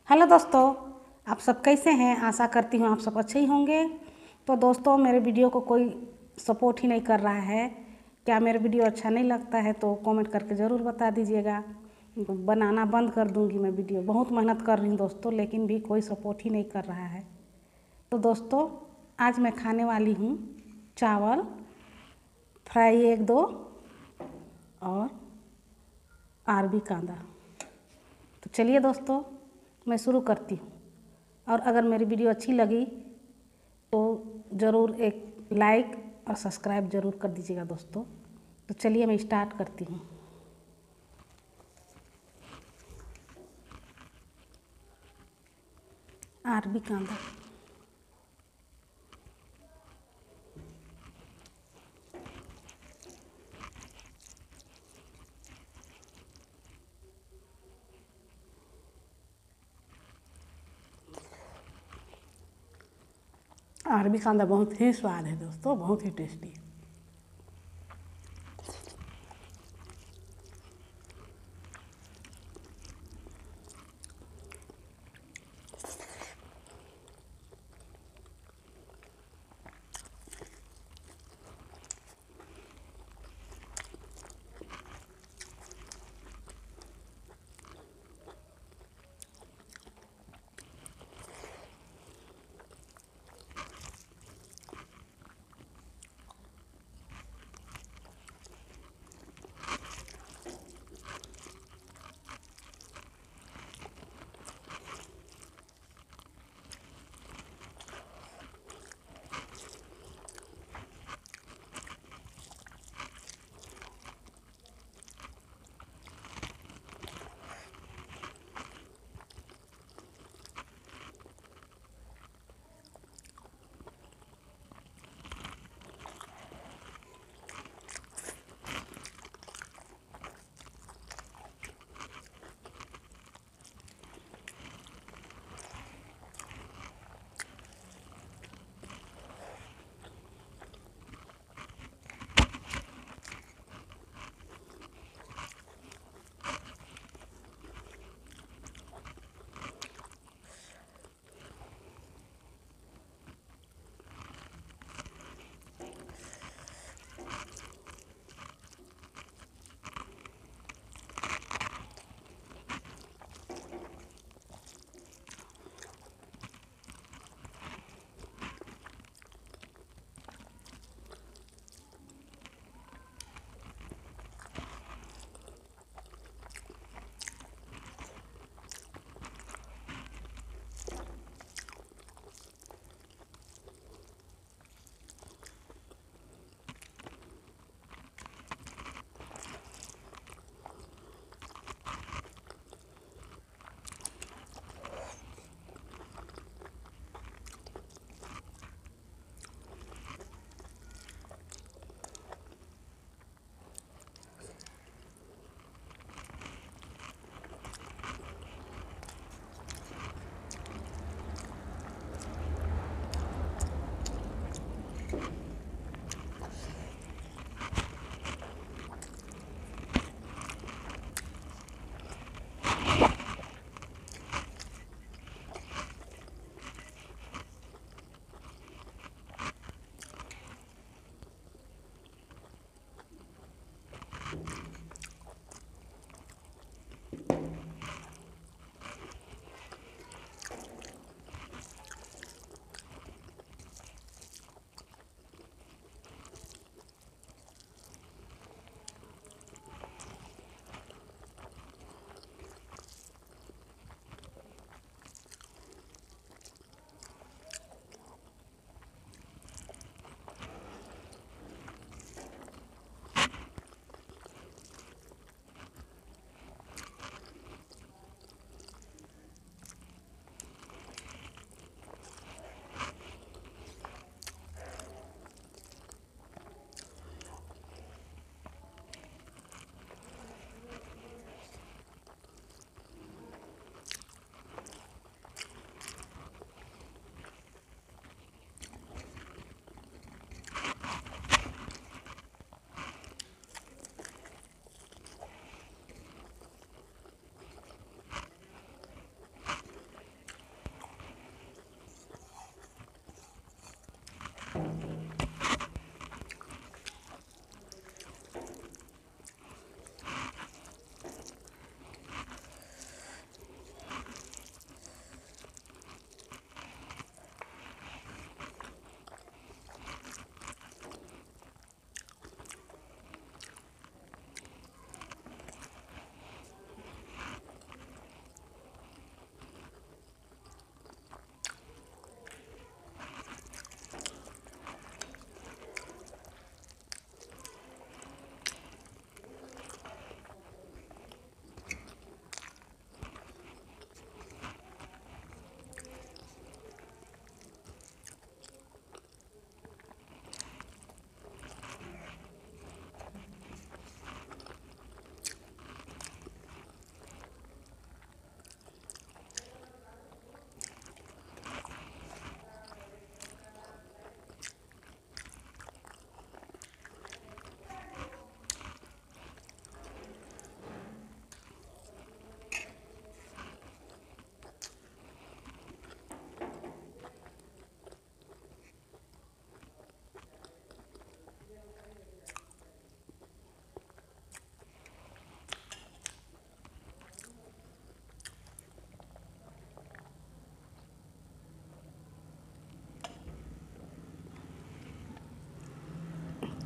Hello दोस्तों, आप सब कैसे हैं। आशा करती हूँ आप सब अच्छे ही होंगे। तो दोस्तों, मेरे वीडियो को कोई सपोर्ट ही नहीं कर रहा है। क्या मेरे वीडियो अच्छा नहीं लगता है तो कमेंट करके ज़रूर बता दीजिएगा। बनाना बंद कर दूँगी मैं वीडियो। बहुत मेहनत कर रही हूँ दोस्तों, लेकिन भी कोई सपोर्ट ही नहीं कर रहा है। तो दोस्तों, आज मैं खाने वाली हूँ चावल फ्राई 1-2 और अरबी कांदा। तो चलिए दोस्तों, मैं शुरू करती हूँ। और अगर मेरी वीडियो अच्छी लगी तो ज़रूर एक लाइक और सब्सक्राइब ज़रूर कर दीजिएगा दोस्तों। तो चलिए मैं स्टार्ट करती हूँ। अरबी कांदा। अरबी कांदा बहुत ही स्वाद है दोस्तों, बहुत ही टेस्टी है।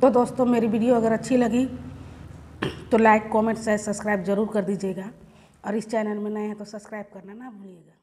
तो दोस्तों मेरी वीडियो अगर अच्छी लगी तो लाइक, कमेंट, शेयर, सब्सक्राइब ज़रूर कर दीजिएगा और इस चैनल में नए हैं तो सब्सक्राइब करना ना भूलिएगा।